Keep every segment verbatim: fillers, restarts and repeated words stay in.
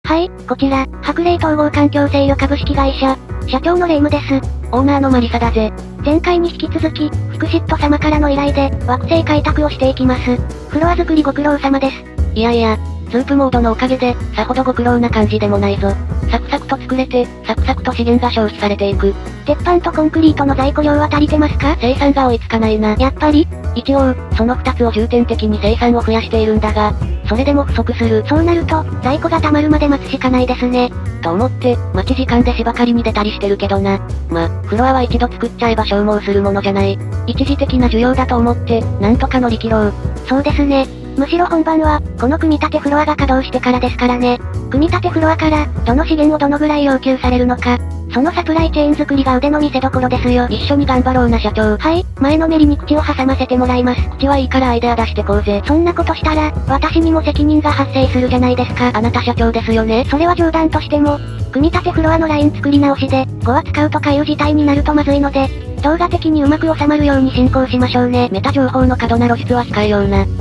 はい、こちら、白麗統合環境制御株式会社、社長のレイムです。 オーナーのマリサだぜ。 前回に引き続き、フクシット様からの依頼で、惑星開拓をしていきます。フロア作りご苦労様です。 いやいや、スープモードのおかげで、さほどご苦労な感じでもないぞ。サクサクと作れて、サクサクと資源が消費されていく。 鉄板とコンクリートの在庫量は足りてますか？ 生産が追いつかないな。 やっぱり？ 一応、その二つを重点的に生産を増やしているんだが、それでも不足する。 そうなると、在庫が溜まるまで待つしかないですね。 と思って、待ち時間で芝刈りに出たりしてるけどな。ま、フロアは一度作っちゃえば消耗するものじゃない。一時的な需要だと思って、なんとか乗り切ろう。 そうですね。むしろ本番は、この組み立てフロアが稼働してからですからね。組み立てフロアから、どの資源をどのぐらい要求されるのか、そのサプライチェーン作りが腕の見せ所ですよ。 一緒に頑張ろうな社長。 はい、前のめりに口を挟ませてもらいます。 口はいいからアイデア出してこうぜ。 そんなことしたら、私にも責任が発生するじゃないですか。 あなた社長ですよね。 それは冗談としても、組み立てフロアのライン作り直しで、ごは使うとかいう事態になるとまずいので、動画的にうまく収まるように進行しましょうね。 メタ情報の過度な露出は控えような。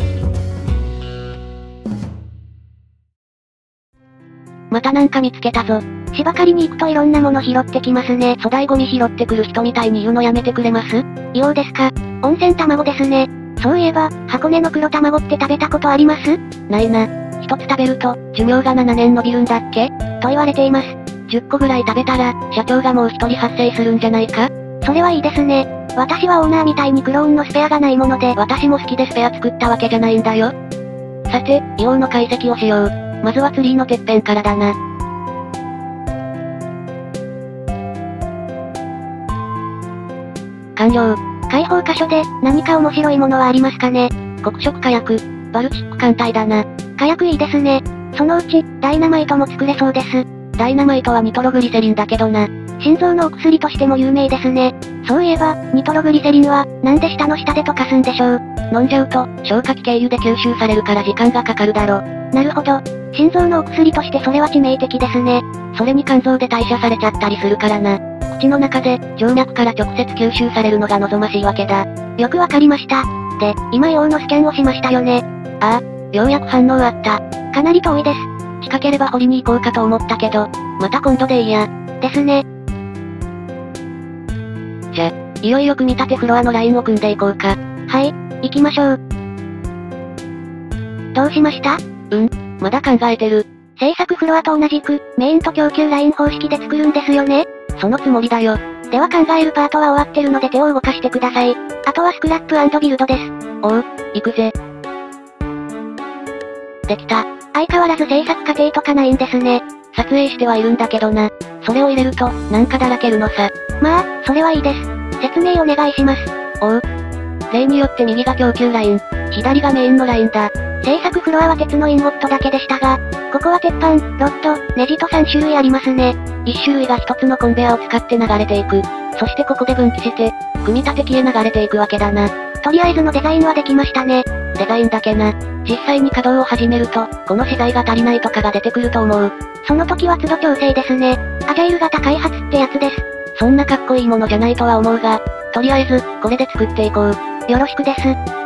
またなんか見つけたぞ。 芝刈りに行くといろんなもの拾ってきますね。 粗大ゴミ拾ってくる人みたいに言うのやめてくれます？ 硫黄ですか？温泉卵ですね。そういえば、箱根の黒卵って食べたことあります？ ないな。一つ食べると、寿命がななねん伸びるんだっけ？ と言われています。 じゅっこぐらい食べたら、社長がもう一人発生するんじゃないか？ それはいいですね。私はオーナーみたいにクローンのスペアがないもので、 私も好きでスペア作ったわけじゃないんだよ。さて、硫黄の解析をしよう。まずはツリーのてっぺんからだな。完了。 開放箇所で、何か面白いものはありますかね？ 黒色火薬、バルチック艦隊だな。 火薬いいですね。そのうち、ダイナマイトも作れそうです。 ダイナマイトはニトログリセリンだけどな。 心臓のお薬としても有名ですね。そういえば、ニトログリセリンは、なんで下の下で溶かすんでしょう。 飲んじゃうと、消化器経由で吸収されるから時間がかかるだろ。 なるほど。心臓のお薬としてそれは致命的ですね。 それに肝臓で代謝されちゃったりするからな。口の中で、静脈から直接吸収されるのが望ましいわけだ。 よくわかりました。で、今硫黄のスキャンをしましたよね。 ああ、ようやく反応あった。 かなり遠いです。 近ければ掘りに行こうかと思ったけど、また今度でいいや。 ですね。 じゃ、いよいよ組み立てフロアのラインを組んでいこうか。 はい、行きましょう。どうしました？ うん、まだ考えてる。 製作フロアと同じく、メインと供給ライン方式で作るんですよね？ そのつもりだよ。 では考えるパートは終わってるので手を動かしてください。あとはスクラップ&ビルドです。 おう、行くぜ。できた。 相変わらず制作過程とかないんですね。 撮影してはいるんだけどな。それを入れると、なんかだらけるのさ。 まあ、それはいいです。説明お願いします。 おう。例によって右が供給ライン、左がメインのラインだ。 製作フロアは鉄のインゴットだけでしたが、ここは鉄板、ロッド、ネジとさん種類ありますね。 いち種類がひとつのコンベアを使って流れていく。そしてここで分岐して、組み立て機へ流れていくわけだな。 とりあえずのデザインはできましたね。 デザインだけな。実際に稼働を始めると、この資材が足りないとかが出てくると思う。 その時は都度調整ですね。アジャイル型開発ってやつです。 そんなかっこいいものじゃないとは思うが、とりあえず、これで作っていこう。 よろしくです。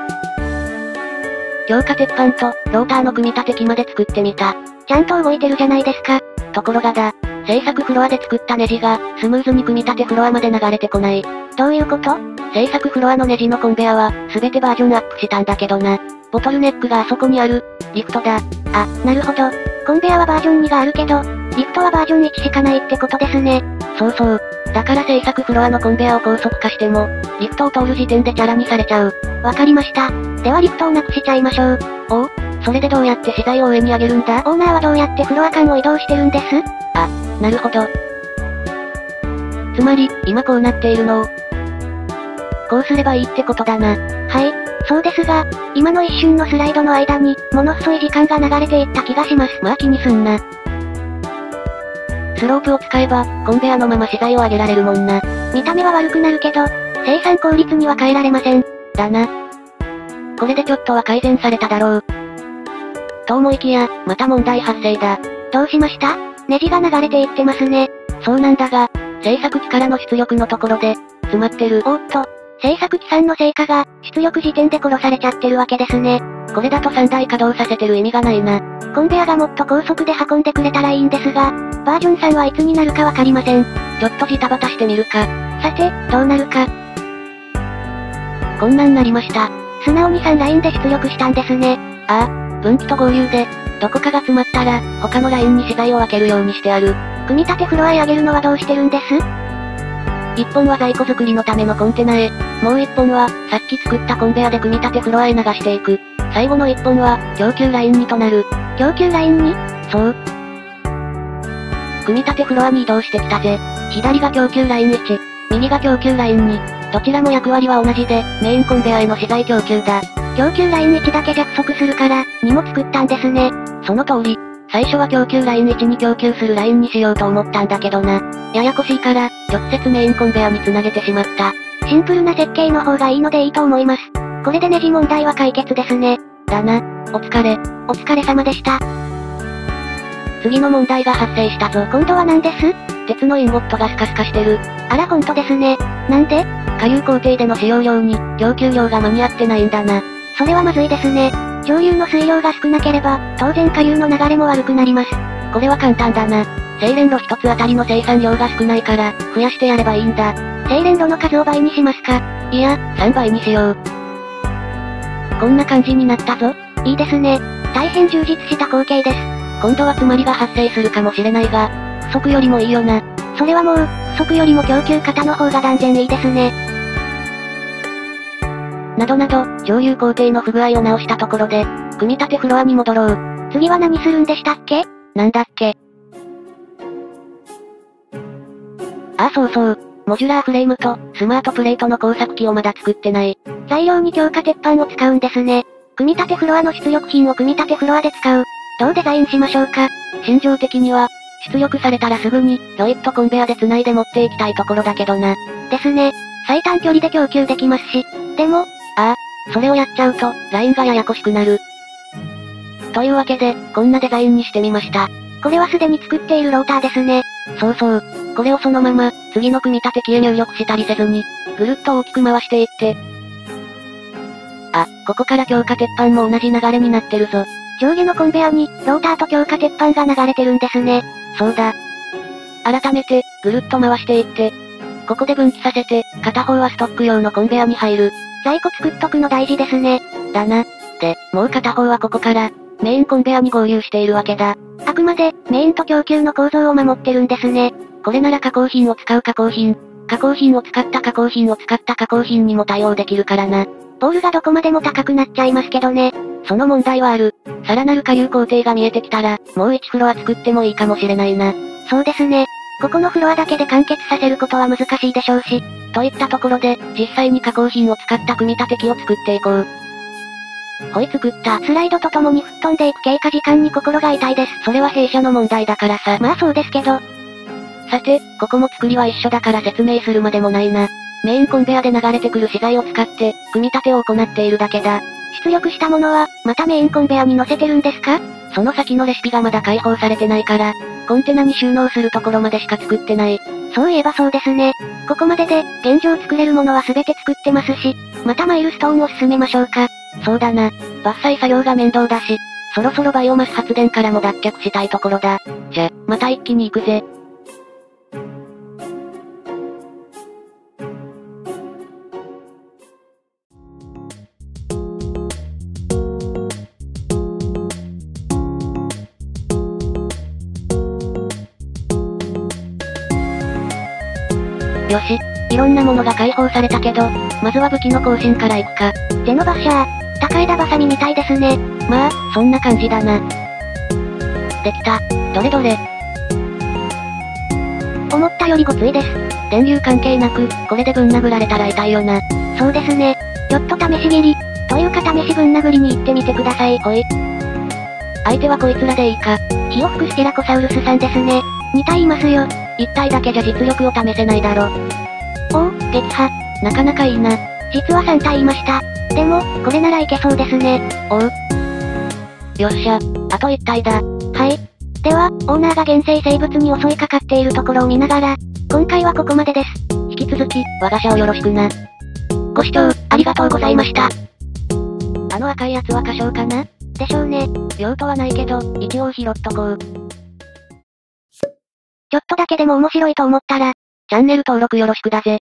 強化鉄板と、ローターの組み立て機まで作ってみた。 ちゃんと動いてるじゃないですか。 ところがだ、製作フロアで作ったネジが、スムーズに組み立てフロアまで流れてこない。 どういうこと？ 製作フロアのネジのコンベアは、すべてバージョンアップしたんだけどな。ボトルネックがあそこにある、リフトだ。 あ、なるほど。コンベアはバージョンにがあるけど、リフトはバージョンいちしかないってことですね。 そうそう。だから製作フロアのコンベアを高速化しても、リフトを通る時点でチャラにされちゃう。 わかりました。ではリフトをなくしちゃいましょう。 おう？それでどうやって資材を上に上げるんだ？ オーナーはどうやってフロア間を移動してるんです？ あ、なるほど。つまり、今こうなっているのを、こうすればいいってことだな。 はい、そうですが、今の一瞬のスライドの間に、ものすごい時間が流れていった気がします。 まあ気にすんな。スロープを使えば、コンベアのまま資材を上げられるもんな。 見た目は悪くなるけど、生産効率には変えられません。 だな。これでちょっとは改善されただろう。と思いきや、また問題発生だ。 どうしました？ネジが流れていってますね。 そうなんだが、製作機からの出力のところで、詰まってる。 おっと、 制作期間の成果が、出力時点で殺されちゃってるわけですね。 これだとさんだい稼働させてる意味がないな。 コンベアがもっと高速で運んでくれたらいいんですが、バージョンさんはいつになるかわかりません。 ちょっとジタバタしてみるか。 さて、どうなるか。 こんなんなりました。 素直にさんラインで出力したんですね。 ああ、分岐と合流で、どこかが詰まったら、他のラインに資材を分けるようにしてある。 組み立てフロアへ上げるのはどうしてるんです？ 一本は在庫作りのためのコンテナへ、もう一本は、さっき作ったコンベアで組み立てフロアへ流していく。最後の一本は、供給ラインにとなる。 供給ラインに？ そう。組み立てフロアに移動してきたぜ。左が供給ラインいち、右が供給ラインに。どちらも役割は同じで、メインコンベアへの資材供給だ。 供給ラインいちだけじゃ不足するから、にも作ったんですね。 その通り。最初は供給ラインいちに供給するラインにしようと思ったんだけどな。ややこしいから、直接メインコンベアに繋げてしまった。 シンプルな設計の方がいいのでいいと思います。これでネジ問題は解決ですね。 だな。お疲れ。 お疲れ様でした。 次の問題が発生したぞ。 今度は何です？ 鉄のインゴットがスカスカしてる。 あらほんとですね。なんで？ 下流工程での使用量に、供給量が間に合ってないんだな。 それはまずいですね。上流の水量が少なければ、当然下流の流れも悪くなります。 これは簡単だな。精錬炉一つあたりの生産量が少ないから、増やしてやればいいんだ。 精錬炉の数を倍にしますか？ いや、さんばいにしよう。こんな感じになったぞ。 いいですね。大変充実した光景です。 今度は詰まりが発生するかもしれないが、不足よりもいいよな。 それはもう、不足よりも供給型の方が断然いいですね。 などなど、上流工程の不具合を直したところで、組み立てフロアに戻ろう。 次は何するんでしたっけ？ なんだっけ。ああそうそう。モジュラーフレームと、スマートプレートの工作機をまだ作ってない。 材料に強化鉄板を使うんですね。組み立てフロアの出力品を組み立てフロアで使う。どうデザインしましょうか？ 心情的には、出力されたらすぐに、ロイットコンベアで繋いで持っていきたいところだけどな。 ですね。最短距離で供給できますし。でも、 ああ、それをやっちゃうと、ラインがややこしくなる。というわけで、こんなデザインにしてみました。 これはすでに作っているローターですね。 そうそう。これをそのまま、次の組み立て機へ入力したりせずに、ぐるっと大きく回していって。あ、ここから強化鉄板も同じ流れになってるぞ。 上下のコンベアに、ローターと強化鉄板が流れてるんですね。 そうだ。改めて、ぐるっと回していって。ここで分岐させて、片方はストック用のコンベアに入る。 在庫作っとくの大事ですね。 だな。で、もう片方はここから、メインコンベアに合流しているわけだ。 あくまで、メインと供給の構造を守ってるんですね。 これなら加工品を使う加工品、加工品を使った加工品を使った加工品にも対応できるからな。 ボールがどこまでも高くなっちゃいますけどね。 その問題はある。さらなる下流工程が見えてきたら、もういちフロア作ってもいいかもしれないな。 そうですね。ここのフロアだけで完結させることは難しいでしょうし。 といったところで、実際に加工品を使った組み立て機を作っていこう。ほい作った。 スライドとともに吹っ飛んでいく経過時間に心が痛いです。 それは弊社の問題だからさ。 まあそうですけど。 さて、ここも作りは一緒だから説明するまでもないな。メインコンベアで流れてくる資材を使って、組み立てを行っているだけだ。 出力したものは、またメインコンベアに乗せてるんですか？ その先のレシピがまだ開放されてないから、コンテナに収納するところまでしか作ってない。 そういえばそうですね。ここまでで、現状作れるものは全て作ってますし、またマイルストーンを進めましょうか。 そうだな。伐採作業が面倒だし、そろそろバイオマス発電からも脱却したいところだ。じゃ、また一気に行くぜ。よし。いろんなものが解放されたけど、まずは武器の更新から行くか。 ゼノバッシャー、高枝バサミみたいですね。 まあ、そんな感じだな。できた。どれどれ。 思ったよりごついです。 電流関係なく、これでぶん殴られたら痛いよな。 そうですね。ちょっと試し切り。というか試しぶん殴りに行ってみてください。 ほい。相手はこいつらでいいか。 火を吹くステラコサウルスさんですね。に体いますよ。 いち体だけじゃ実力を試せないだろ。 おお、撃破。 なかなかいいな。 実はさん体いました。でも、これならいけそうですね。 おう。よっしゃ。あといち体だ。 はい。では、オーナーが原生生物に襲いかかっているところを見ながら、今回はここまでです。 引き続き、我が社をよろしくな。 ご視聴、ありがとうございました。 あの赤いやつは歌唱かな？ でしょうね。 用途はないけど、一応拾っとこう。 ちょっとだけでも面白いと思ったら、 チャンネル登録よろしくだぜ。